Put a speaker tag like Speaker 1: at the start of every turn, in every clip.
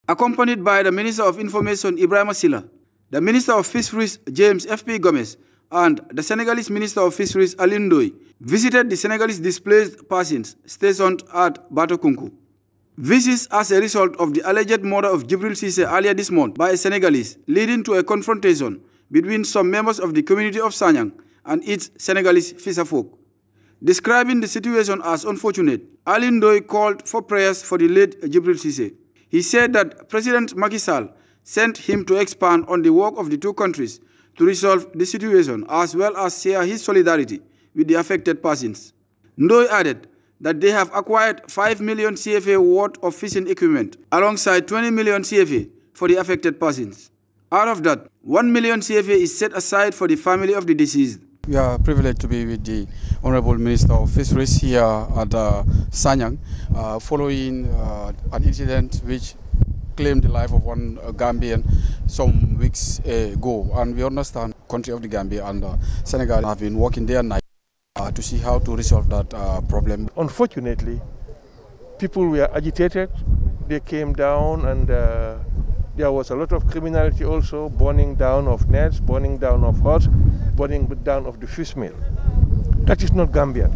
Speaker 1: accompanied by the Minister of Information Ibrahima Silla, the Minister of Fisheries James F.P. Gomez, and the Senegalese Minister of Fisheries Alioune Ndoye visited the Senegalese displaced persons stationed at Batokunku. This is as a result of the alleged murder of Jibril Cissé earlier this month by a Senegalese, leading to a confrontation between some members of the community of Sanyang and its Senegalese fisherfolk. Describing the situation as unfortunate, Alioune Ndoye called for prayers for the late Jibril Cissé. He said that President Macky Sall sent him to expand on the work of the two countries to resolve the situation as well as share his solidarity with the affected persons. Ndoye added that they have acquired 5 million CFA worth of fishing equipment alongside 20 million CFA for the affected persons. Out of that, 1 million CFA is set aside for the family of the deceased.
Speaker 2: We are privileged to be with the Honorable Minister of Fisheries here at Sanyang following an incident which claimed the life of one Gambian some weeks ago. And we understand the country of the Gambia and Senegal have been working day and night to see how to resolve that problem.
Speaker 3: Unfortunately, people were agitated. They came down and there was a lot of criminality also, burning down of nets, burning down of huts, burning down of the fish mill. That is not Gambian,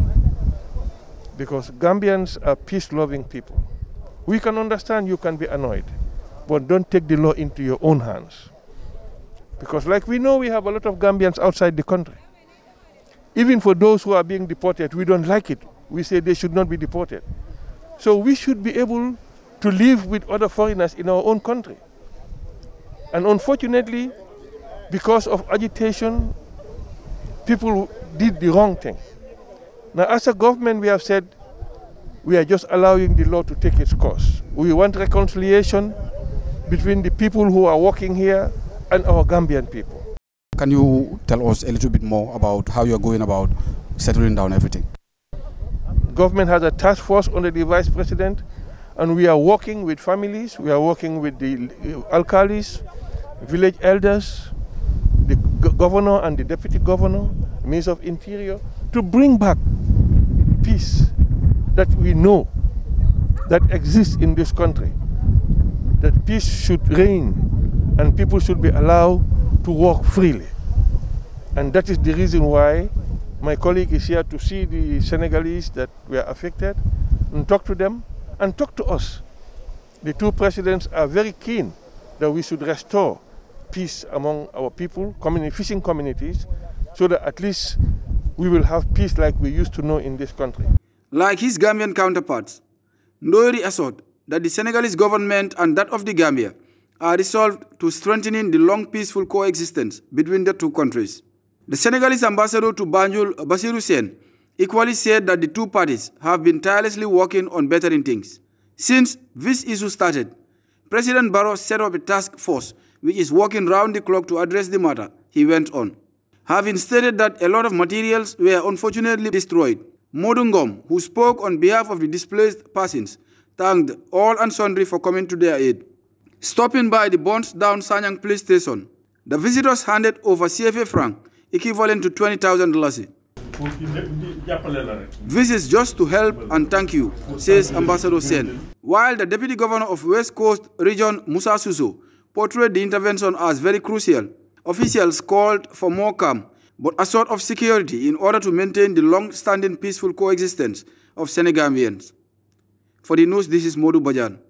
Speaker 3: because Gambians are peace-loving people. We can understand you can be annoyed, but don't take the law into your own hands. Because like we know, we have a lot of Gambians outside the country. Even for those who are being deported, we don't like it. We say they should not be deported. So we should be able to live with other foreigners in our own country. And unfortunately, because of agitation, people did the wrong thing. Now, as a government, we have said we are just allowing the law to take its course. We want reconciliation between the people who are working here and our Gambian people.
Speaker 2: Can you tell us a little bit more about how you are going about settling down everything?
Speaker 3: Government has a task force under the Vice President, and we are working with families, we are working with the alcalis, village elders, the governor and the deputy governor, Minister of Interior, to bring back peace that we know that exists in this country, that peace should reign and people should be allowed to walk freely. And that is the reason why my colleague is here to see the Senegalese that were affected and talk to them and talk to us. The two presidents are very keen that we should restore peace among our people, fishing communities, so that at least we will have peace like we used to know in this country.
Speaker 1: Like his Gambian counterparts, Ndoye asserted that the Senegalese government and that of the Gambia are resolved to strengthening the long peaceful coexistence between the two countries. The Senegalese ambassador to Banjul, Bassirou Sène, equally said that the two parties have been tirelessly working on bettering things. Since this issue started, President Barrow set up a task force which is working round the clock to address the matter, he went on. Having stated that a lot of materials were unfortunately destroyed, Modou Ngom, who spoke on behalf of the displaced persons, thanked all and sundry for coming to their aid. Stopping by the burnt-down Sanyang police station, the visitors handed over CFA franc, equivalent to $20,000. This is just to help and thank you, says Ambassador Sène. While the Deputy Governor of West Coast Region, Musa Suso, portrayed the intervention as very crucial, officials called for more calm, but a sort of security in order to maintain the long-standing peaceful coexistence of Senegambians. For the news, this is Modou Badiane.